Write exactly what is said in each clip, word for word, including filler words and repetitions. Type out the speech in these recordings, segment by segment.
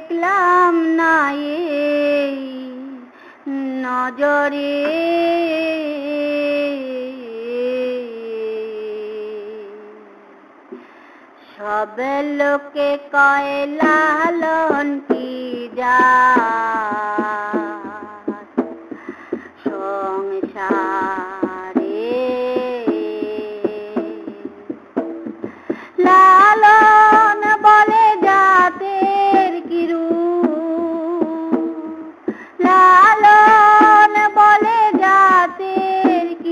দেখলাম না এই নজরে সব লোকে কয় লালন কি জাত সংসারে লালন বলে জাতের কি রূপ লালন বলে জাতের কি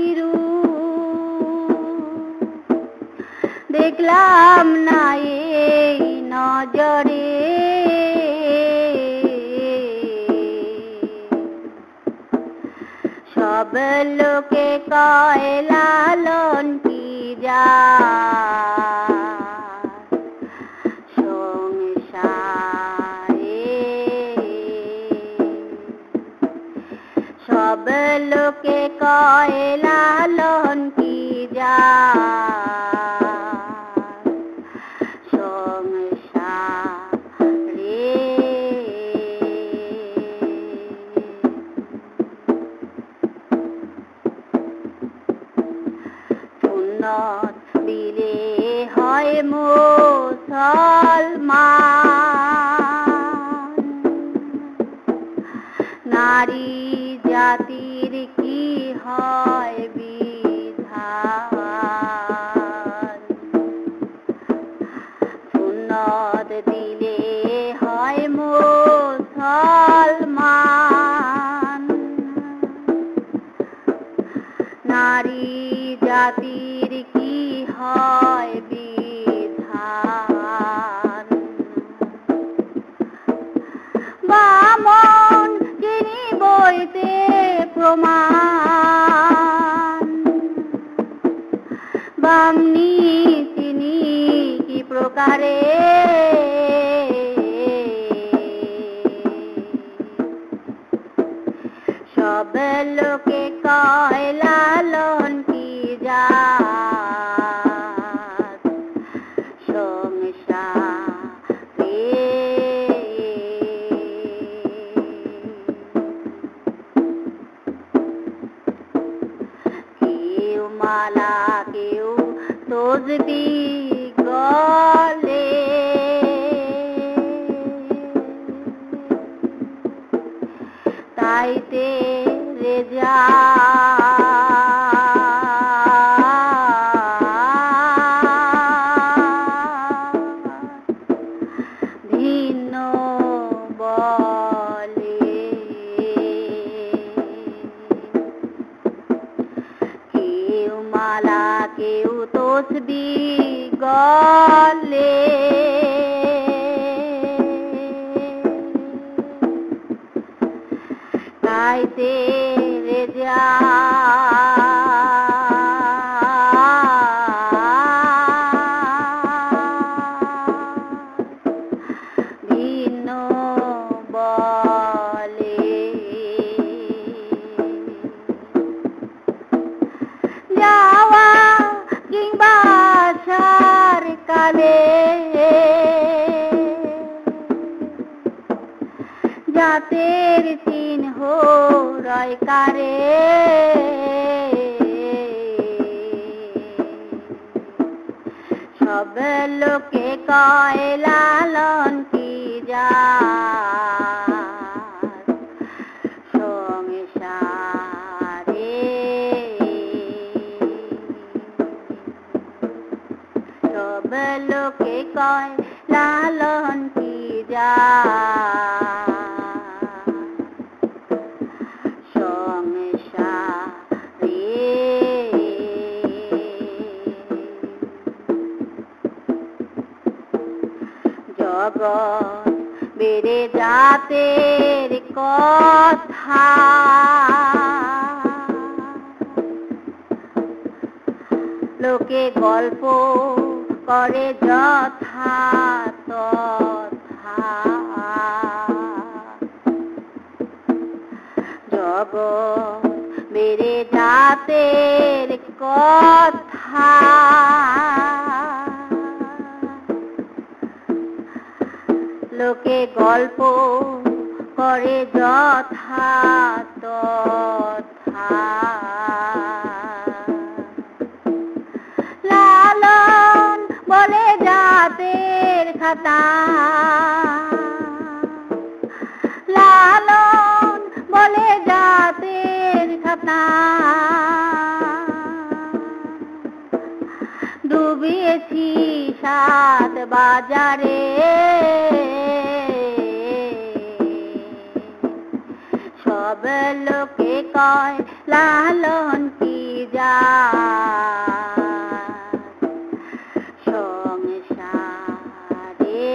রূপ দেখলাম না এই নজরে সব লোকে কয় লালন কি জাত সংসারে সব লোকে কয় লালন কি জাত সংসারে সুন্নত দিলে হয় মুসলমান নারী জাতির কি হয় বিধান সুন্নত দিলে হয় মুসলমান নারী জাতির কি হয় বিধান বামন যিনি বইতে প্রমাণ বামনি তিনি কি প্রকারে সব লোকে কয় লালন কি জাত সংসারে কেউ মালা কেউ তসবিহ গলে তাইতে রেজা ভিন্ন বলে কেউ মালা কেউ তসবিহ গলে তাইতে রেজা ভিন্ন বলে যাওয়া কিংবা আসার কালে জাতের চিহ্ন রয় কারে সব লোকে কয় লালন কি জাত সংসারে সব লোকে কয় লালন কি জাত জগৎ বেড়ে জাতের কথা লোকে গল্প করে যথা তথা জগৎ বেড়ে জাতের কথা লোকে গল্প করে যথা তথা লালন বলে জাতের খাতা লালন বলে জাতের খাতা ডুবিয়েছি সাত বাজারে সব লোকে কয় লালন কি জাত সংসারে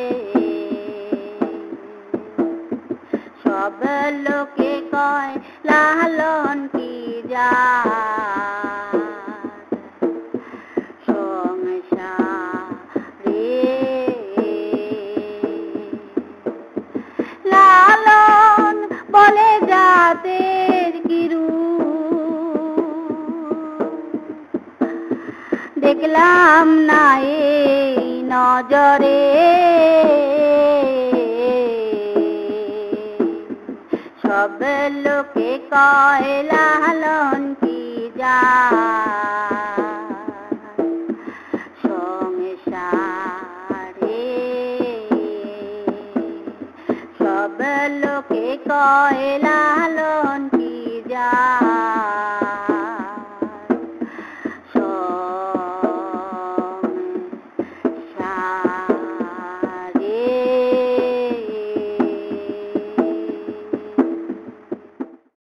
সব লোকে কয় লালন কি জাত সংসারে লালন বলে জাতের কিরু দেখলাম না এই নজরে সব লোকে কয় লালন কি জাত সংসারে সব লোকে কয় লালন